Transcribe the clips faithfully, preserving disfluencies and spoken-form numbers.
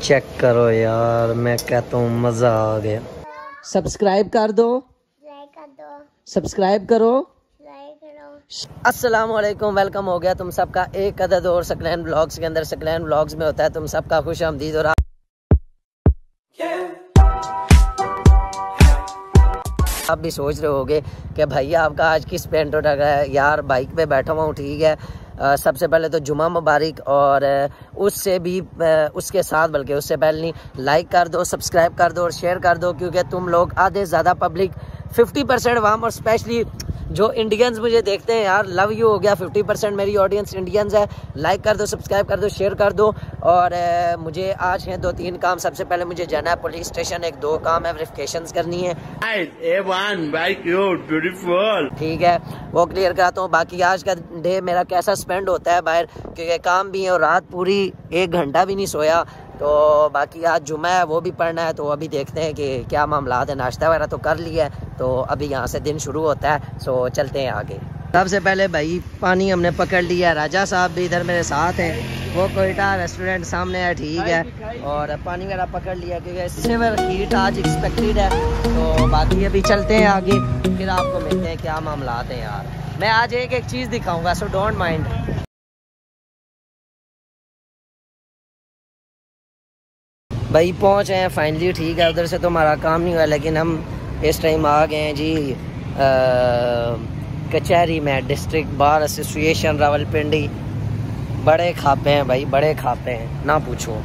Check करो यार, मैं कहता हूँ मजा आ गया। सब्सक्राइब कर दो, लाइक कर दो, सब्सक्राइब करो, लाइक करो। अस्सलाम वालेकुम, वेलकम हो गया तुम सबका एक अदद और सकलैन व्लॉग्स के अंदर। सकलैन व्लॉग्स में होता है तुम सबका खुश आमदीद। और आप भी सोच रहे होगे कि भैया आपका आज किस पेंट उठा गया है। यार बाइक पे बैठा हुआ हूँ, ठीक है। आ, सबसे पहले तो जुमा मुबारक, और उससे भी आ, उसके साथ बल्कि उससे पहले नहीं, लाइक कर दो, सब्सक्राइब कर दो और शेयर कर दो, क्योंकि तुम लोग आधे ज़्यादा पब्लिक फिफ्टी परसेंट वाम और स्पेशली जो इंडियंस मुझे देखते हैं यार, लव यू हो गया। फिफ्टी परसेंट मेरी ऑडियंस इंडियंस है। लाइक कर दो, सब्सक्राइब कर दो, शेयर कर दो। और आ, मुझे आज हैं दो तीन काम। सबसे पहले मुझे जाना है पुलिस स्टेशन, एक दो काम है, वेरिफिकेशंस करनी है, ठीक है, वो क्लियर कराता हूँ। बाकी आज का डे मेरा कैसा स्पेंड होता है बाहर, क्योंकि काम भी है और रात पूरी एक घंटा भी नहीं सोया। तो बाकी आज जुमा है, वो भी पढ़ना है। तो अभी देखते हैं कि क्या मामला है। नाश्ता वगैरह तो कर लिया है, तो अभी यहाँ से दिन शुरू होता है। सो चलते हैं आगे। सबसे पहले भाई पानी हमने पकड़ लिया है। राजा साहब भी इधर मेरे साथ हैं, वो कोयटा रेस्टोरेंट सामने है, ठीक है। और पानी वगैरह पकड़ लिया क्योंकि सिवियर हीट आज एक्सपेक्टेड है। तो बाकी अभी चलते हैं आगे, फिर आपको मिलते हैं क्या मामला आते हैं यार। मैं आज एक एक चीज़ दिखाऊंगा, सो डोंट माइंड। भाई पहुंच हैं फाइनली, ठीक है। उधर से तो हमारा काम नहीं हुआ, लेकिन हम इस टाइम आ गए हैं जी कचहरी में। District bar association Rawalpindi. बड़े खापे हैं भाई, बड़े खापे हैं, ना पूछो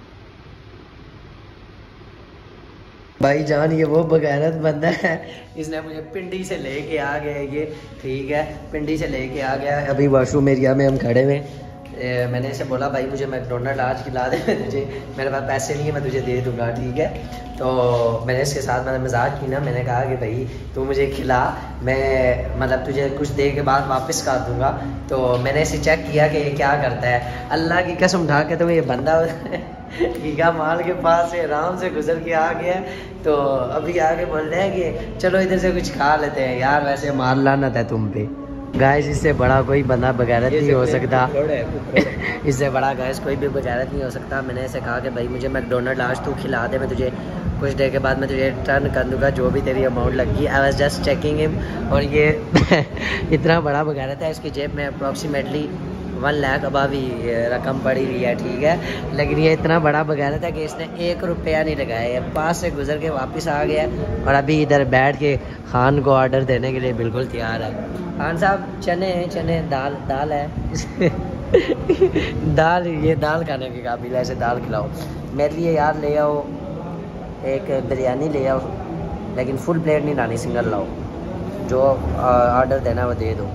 भाई जान। ये वो बगैरत बंदा है, इसने मुझे पिंडी से लेके आ गया ये, ठीक है। पिंडी से लेके आ गया। अभी वाशरूम एरिया में हम खड़े हुए। ए, मैंने इसे बोला भाई मुझे मैकडोनल्ड आज खिला दे, तुझे मेरे पास पैसे नहीं है, मैं तुझे दे दूंगा, ठीक है। तो मैंने इसके साथ मैंने मजाक की ना, मैंने कहा कि भाई तू मुझे खिला, मैं मतलब तुझे कुछ देर के बाद वापस कर दूंगा। तो मैंने इसे चेक किया कि ये क्या करता है। अल्लाह की कसम उठा के तो ये बंदा गीगा माल के पास से आराम से गुजर के आ गया। तो अभी आके बोल रहे हैं कि चलो इधर से कुछ खा लेते हैं। यार वैसे मार लानत है तुम पे गाइस, इससे बड़ा कोई बंदा बगैरत नहीं हो सकता। इससे बड़ा गाइस कोई भी बगैरत नहीं हो सकता। मैंने ऐसे कहा कि भाई मुझे मैकडोनल्ड आज तू खिला दे, मैं तुझे कुछ देर के बाद मैं तुझे टर्न कर दूंगा जो भी तेरी अमाउंट लगी। I was just checking him. और ये इतना बड़ा बगैरत है, इसकी जेब में अप्रॉक्सीमेटली वन लाख अबा भी रकम पड़ी हुई है, ठीक है। लेकिन ये इतना बड़ा बगैरत है कि इसने एक रुपया नहीं लगाया। पास से गुजर के वापस आ गया और अभी इधर बैठ के खान को ऑर्डर देने के लिए बिल्कुल तैयार है। खान साहब चने हैं, चने, दाल दाल है दाल, ये दाल खाने के काबिल है, ऐसे दाल खिलाओ। मेरे लिए यार ले आओ एक बिरयानी ले आओ, लेकिन फुल प्लेट नहीं लानी, सिंगल लाओ। जो ऑर्डर देना वो दे दो।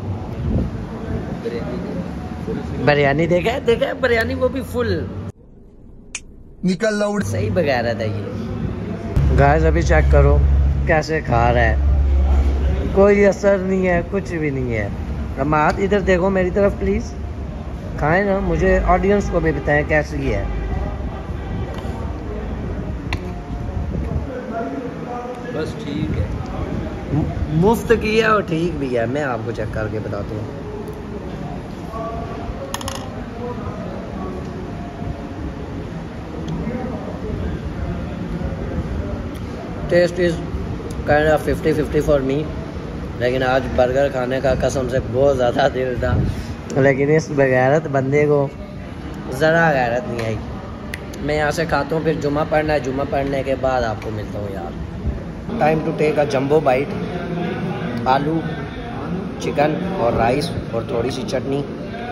बिरयानी देखा है, देखा है बिरयानी, वो भी फुल निकल लाउड। सही बगैरत है ये गाइस। अभी चेक करो कैसे खा रहा है, कोई असर नहीं है, कुछ भी नहीं है। रमात इधर देखो मेरी तरफ प्लीज, खाएं ना, मुझे ऑडियंस को भी बताएं कैसी है। बस ठीक है, मुफ्त की है और ठीक भी है। मैं आपको चेक करके बताता हूँ। Taste is kind of fifty fifty for me, लेकिन आज बर्गर खाने का कसम से बहुत ज़्यादा दिल था, लेकिन इस बगैरत बंदे को ज़रा गैरत नहीं आई। मैं यहाँ से खाता हूँ, फिर जुमा पढ़ना है, जुमा पढ़ने के बाद आपको मिलता हूँ यार। Time to take a jumbo bite. आलू, चिकन और राइस और थोड़ी सी चटनी।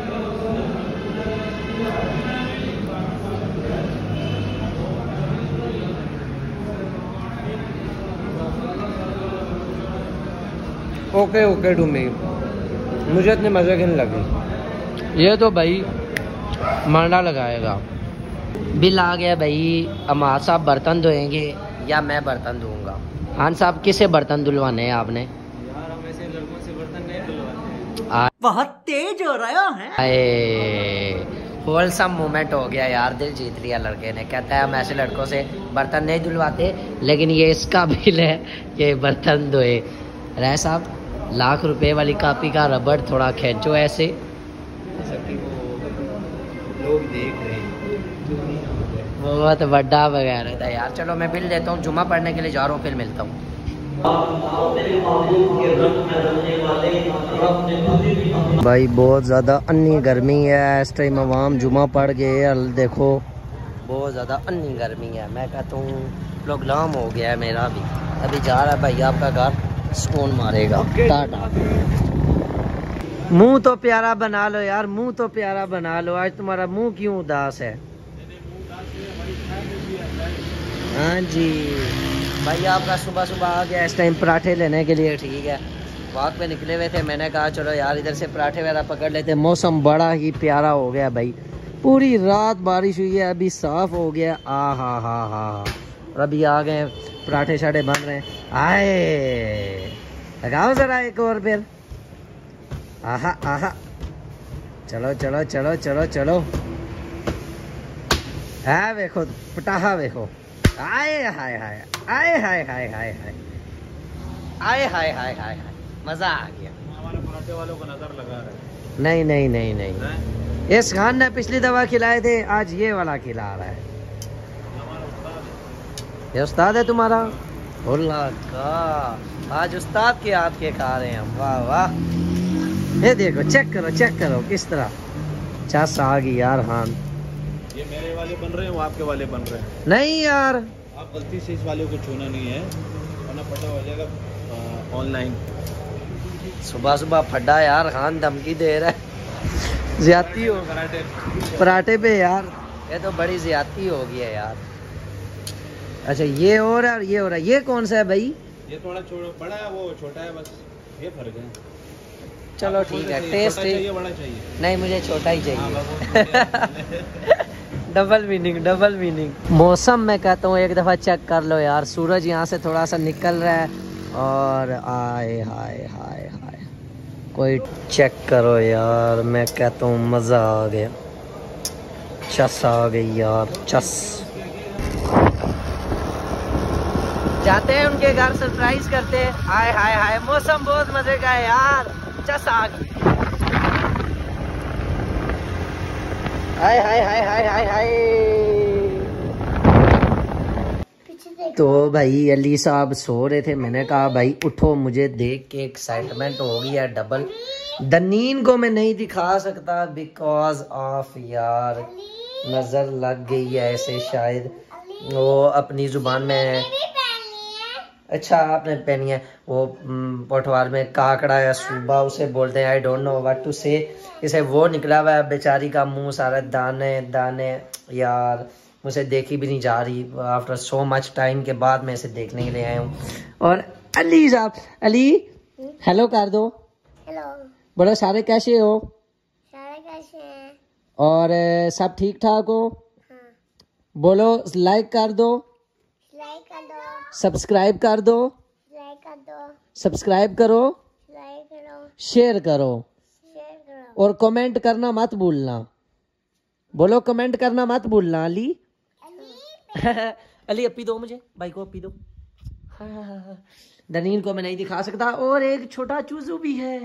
ओके ओके टू मी, मुझे इतने मज़े की नहीं लगी। ये तो भाई मांडा लगाएगा। बिल आ गया भाई। अमार साहब बर्तन धोएंगे या मैं बर्तन धोऊंगा? खान साहब किसे बर्तन धुलवाने हैं आपने? यार हम ऐसे लड़कों से बर्तन नहीं धुलवाते। बहुत तेज हो रहा है। होलसम मोमेंट हो गया यार, दिल जीत लिया लड़के ने। कहता है हम ऐसे लड़कों से बर्तन नहीं धुलवाते, लेकिन ये इसका बिल है कि बर्तन धोए। राय साहब लाख रुपए वाली कापी का रबड़ थोड़ा खींचो ऐसे। लोग देख रहे हैं। बहुत बड़ा बगैरत है यार। चलो मैं बिल देता हूँ, जुमा पढ़ने के लिए जा रहा हूँ, फिर मिलता हूँ। भाई बहुत ज़्यादा अन्नी गर्मी है इस टाइम, आवाम जुमा पढ़ गए। अल देखो बहुत ज़्यादा अन्नी गर्मी है। मैं कहता हूँ प्रोग्राम हो गया है मेरा भी। अभी जा रहा है भाई आपका घर, स्टोन मारेगा। टाटा। मुंह तो प्यारा बना लो यार, मुंह तो प्यारा बना लो। आज तुम्हारा मुंह क्यों उदास है? हाँ जी भाई आपका सुबह सुबह आ गया इस टाइम पराठे लेने के लिए, ठीक है। वॉक पे निकले हुए थे, मैंने कहा चलो यार इधर से पराठे वगैरह पकड़ लेते। मौसम बड़ा ही प्यारा हो गया भाई, पूरी रात बारिश हुई है, अभी साफ हो गया। आ हा हा हा और अभी आ गए पराठे शाठे बन रहे हैं। आए लगाओ जरा एक और फिर। आहा आहा चलो चलो चलो चलो चलो। है देखो पटाखा देखो। आए हाय हाय आए हाय हाय हाय हाय आए हाय हाय हाय हाय मजा आ गया। हमारे पराठे वालों को नजर लगा रहा है। नहीं नहीं नहीं नहीं, इस खान ने पिछली दवा खिलाए थे, आज ये वाला खिला रहा है। ये उस्ताद है तुम्हारा? अल्लाह का, आज उस्ताद के हाथ के खा रहे हैं हम। वाह वाह। ये देखो चेक करो चेक करो किस तरह चस आ गई यार। खान ये मेरे वाले बन रहे हैं, वो आपके वाले बन रहे हैं। नहीं यार आप गलती से इस वाले को छूना नहीं है, वरना पता हो जाएगा ऑनलाइन। सुबह सुबह फड्डा यार, खान धमकी दे रहा है। ज्यादती हो पराठे पराठे पे यार, ये तो बड़ी ज्यादती हो गई है यार। अच्छा ये हो रहा है, ये हो रहा है। ये कौन सा है भाई? ये थोड़ा बड़ा है, वो छोटा है, बस ये फर्क है। चलो ठीक है। टेस्ट चाहिए बड़ा चाहिए? नहीं मुझे छोटा ही चाहिए। Double meaning double meaning. मौसम मैं कहता हूँ एक दफ़ा चेक कर लो यार, सूरज यहाँ से थोड़ा सा निकल रहा है और आए हाय हाय हाय कोई चेक करो यार। मैं कहता हूँ मज़ा आ गया, चस आ गई यार चस। जाते हैं उनके घर, सरप्राइज करते हैं। हाय हाय हाय मौसम बहुत मज़े का है यार, चस आ गई। हाय हाय हाय हाय हाय हाय। तो भाई अली साहब सो रहे थे, मैंने कहा भाई उठो, मुझे देख के एक्साइटमेंट हो गई है डबल। दनीन को मैं नहीं दिखा सकता बिकॉज ऑफ यार नजर लग गई है ऐसे, शायद वो अपनी जुबान में। अच्छा आपने पहनी है वो पटवार में काकड़ा या सूबा उसे बोलते हैं, I don't know what to say. इसे वो निकला हुआ है बेचारी का मुंह सारा दाने दाने यार, मुझे देखी भी नहीं जा रही। आफ्टर सो मच टाइम के बाद मैं इसे देखने के लिए आया हूँ। और अली साहब, अली हेलो कर दो। हेलो। बोलो सारे कैसे हो? सारे कैसे हैं? और सब ठीक ठाक हो? हाँ। बोलो लाइक कर दो, लाइक कर दो, सब्सक्राइब कर दो, लाइक कर दो, सब्सक्राइब करो, लाइक करो, शेयर करो शेयर करो और कमेंट करना मत भूलना। बोलो कमेंट करना मत भूलना। अली अली अपी दो मुझे, भाई को अपी दो। हाँ, दनीन को मैं नहीं दिखा सकता। और एक छोटा चूजू भी है।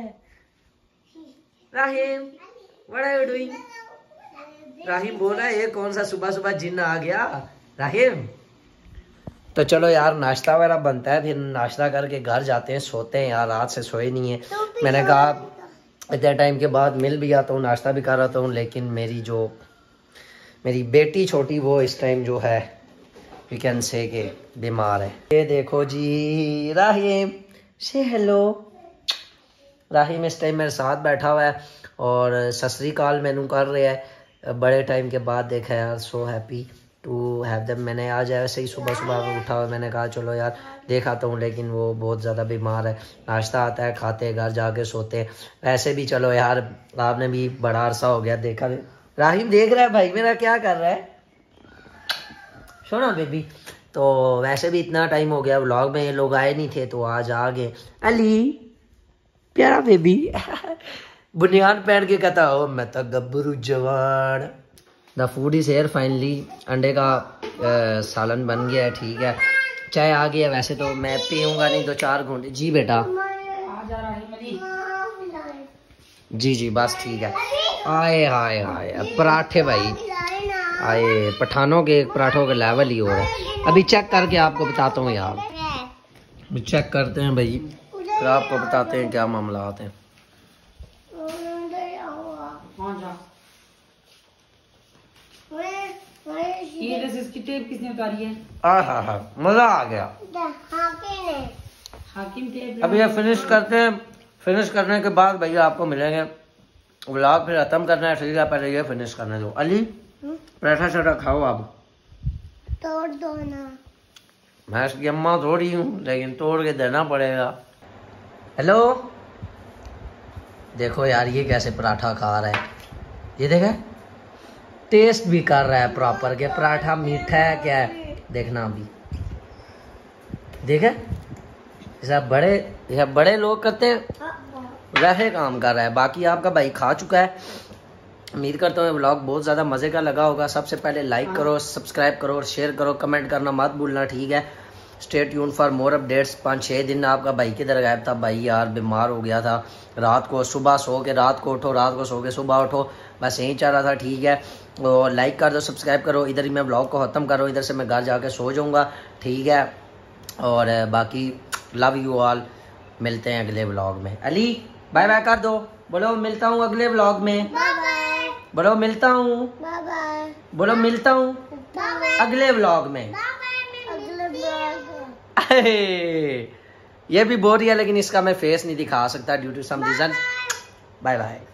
Rahim what are you doing? Rahim बोल रहा है ये कौन सा सुबह सुबह जिन्न आ गया राहिम। तो चलो यार नाश्ता वगैरह बनता है, फिर नाश्ता करके घर जाते हैं, सोते हैं यार, रात से सोए नहीं है। मैंने कहा इतने टाइम के बाद मिल भी आता हूँ, नाश्ता भी कर रहा हूँ, लेकिन मेरी जो मेरी बेटी छोटी वो इस टाइम जो है यू कैन से के बीमार है। ये देखो जी राहिम से हेलो। राहिम इस टाइम मेरे साथ बैठा हुआ है और सत श्री अकाल मैनू कर रहा है। बड़े टाइम के बाद देखा यार, so happy to have them. मैंने आज ऐसे ही सुबह सुबह उठा और मैंने कहा चलो यार देखा तो हूँ, लेकिन वो बहुत ज़्यादा बीमार है। नाश्ता आता है, खाते, घर जाके सोते। वैसे भी चलो यार आपने भी बड़ा अरसा हो गया देखा। राहिम देख रहा है भाई मेरा क्या कर रहा है, सुनो बेबी। तो वैसे भी इतना टाइम हो गया, व्लॉग में ये लोग आए नहीं थे तो आज आ गए। अली प्यारा बेबी बुनियान पहन के कहता हो मैं तो गब्बरू जवान। The food is here finally. अंडे का आ, सालन बन गया है, ठीक है। चाय आ गया, वैसे तो मैं पीऊँगा नहीं तो चार घंटे। जी बेटा जी जी बस ठीक है। आए हाय हाय पराठे भाई, आए पठानों के पराठों के लेवल ही हो रहा है। अभी चेक करके आपको बताता हूँ यार, चेक करते हैं भाई, फिर आपको बताते हैं क्या मामला आते हैं। ये इसकी टेप किसने उतारी है? हाँ हाँ हाँ मजा आ गया। हाकिम टेप। अभी ये फिनिश करते हैं, फिनिश करने के बाद भैया आपको मिलेंगे। व्लॉग फिर खत्म करना है, ठीक है, पहले ये फिनिश करने दो। अली पराठा शराठा खाओ आप। तोड़ दो ना। मैं इसकी अम्मा थोड़ी हूँ, लेकिन तोड़ के देना पड़ेगा। हेलो देखो यार ये कैसे पराठा खा रहा है, ये देखे टेस्ट भी कर रहा है प्रॉपर के पराठा मीठा है क्या है, देखना अभी देखे। जैसा बड़े जैसा बड़े लोग करते हैं वैसे काम कर रहा है। बाकी आपका भाई खा चुका है। उम्मीद करता हूँ व्लॉग बहुत ज़्यादा मज़े का लगा होगा। सबसे पहले लाइक करो, सब्सक्राइब करो और शेयर करो, कमेंट करना मत भूलना, ठीक है। Stay tune for more updates. पाँच छः दिन आपका भाई किधर गायब था, भाई यार बीमार हो गया था। रात को सुबह सो के रात को उठो, रात को सो के सुबह उठो, बस यही चाह रहा था, ठीक है। और लाइक कर दो, सब्सक्राइब करो। इधर ही मैं ब्लॉग को ख़त्म कर रहा हूँ, इधर से मैं घर जाके सो जाऊँगा, ठीक है। और बाकी लव यू ऑल, मिलते हैं अगले ब्लॉग में। अली बाय बाय कर दो, बोलो मिलता हूँ अगले ब्लॉग में, बोलो मिलता हूँ, बोलो मिलता हूँ अगले ब्लॉग में। ये भी बोल रही है लेकिन इसका मैं फेस नहीं दिखा सकता due to some reason. Bye bye.